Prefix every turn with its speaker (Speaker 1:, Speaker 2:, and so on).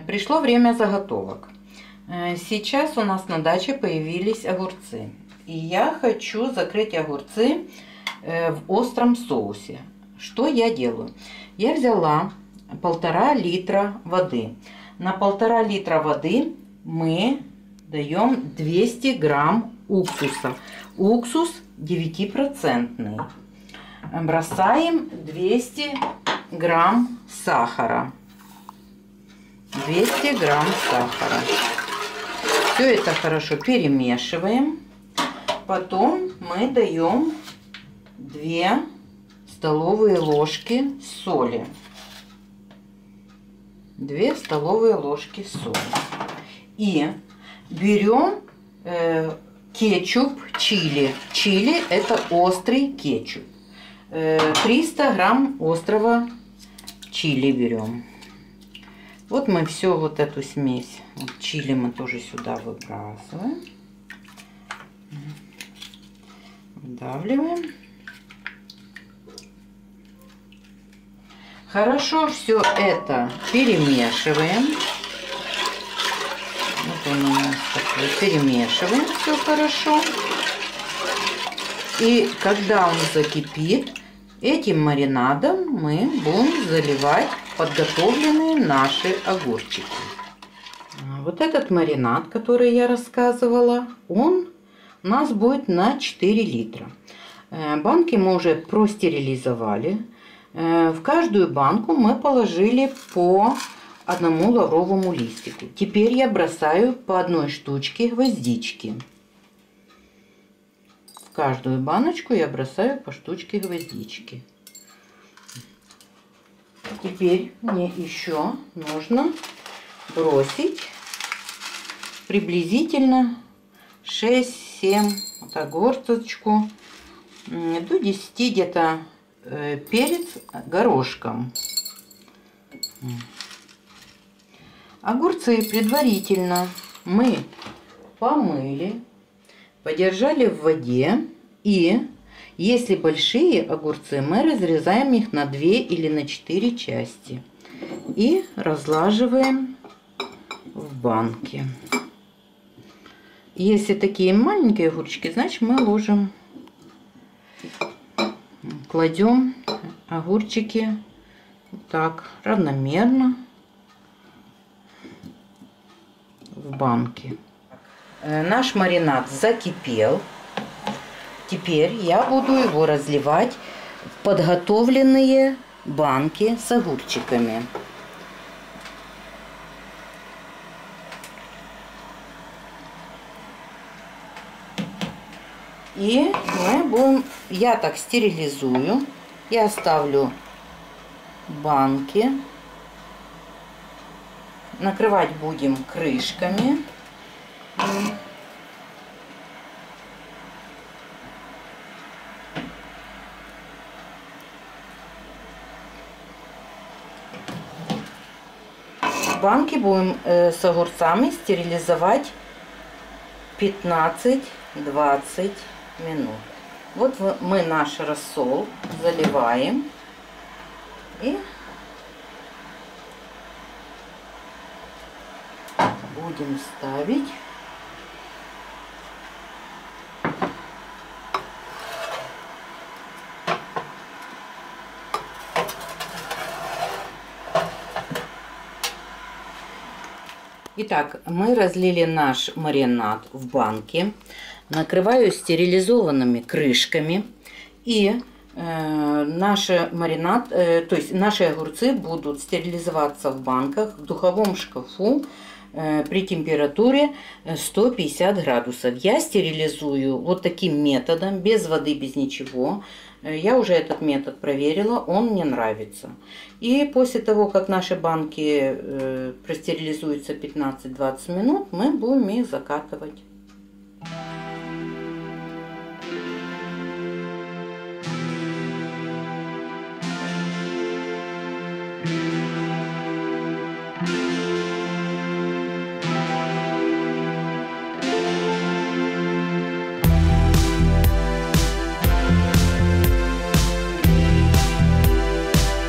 Speaker 1: Пришло время заготовок. Сейчас у нас на даче появились огурцы. И я хочу закрыть огурцы в остром соусе. Что я делаю? Я взяла 1,5 литра воды. На 1,5 литра воды мы даем 200 грамм уксуса. Уксус 9%. Бросаем 200 грамм сахара. 200 грамм сахара. Все это хорошо перемешиваем. Потом мы даем 2 столовые ложки соли. 2 столовые ложки соли. И берем кетчуп чили. Чили — это острый кетчуп. 300 грамм острого чили берем. Вот мы все вот эту смесь. Вот чили мы тоже сюда выбрасываем. Вдавливаем. Хорошо все это перемешиваем. Вот он у нас такой. Перемешиваем все хорошо. И когда он закипит, этим маринадом мы будем заливать подготовленные наши огурчики. Вот этот маринад, который я рассказывала, он у нас будет на 4 литра. Банки мы уже простерилизовали. В каждую банку мы положили по 1 лавровому листику. Теперь я бросаю по 1 штучке гвоздички. В каждую баночку я бросаю по штучке гвоздички. Теперь мне еще нужно бросить приблизительно 6-7 вот огурцочку, до 10 где-то перец горошком. Огурцы предварительно мы помыли, подержали в воде, и если большие огурцы, мы разрезаем их на 2 или на 4 части и разлаживаем в банке. Если такие маленькие огурчики, значит мы ложим, кладем огурчики вот так равномерно в банке. Наш маринад закипел. Теперь я буду его разливать в подготовленные банки с огурчиками. И мы будем, я так стерилизую, я оставлю банки. Накрывать будем крышками. Банки будем с огурцами стерилизовать 15-20 минут. Вот мы наш рассол заливаем и будем ставить . Итак, мы разлили наш маринад в банке, накрываю стерилизованными крышками, и наш маринад, то есть наши огурцы будут стерилизоваться в банках в духовом шкафу при температуре 150 градусов. Я стерилизую вот таким методом, без воды, без ничего. Я уже этот метод проверила, он мне нравится. И после того, как наши банки простерилизуются 15-20 минут, мы будем их закатывать.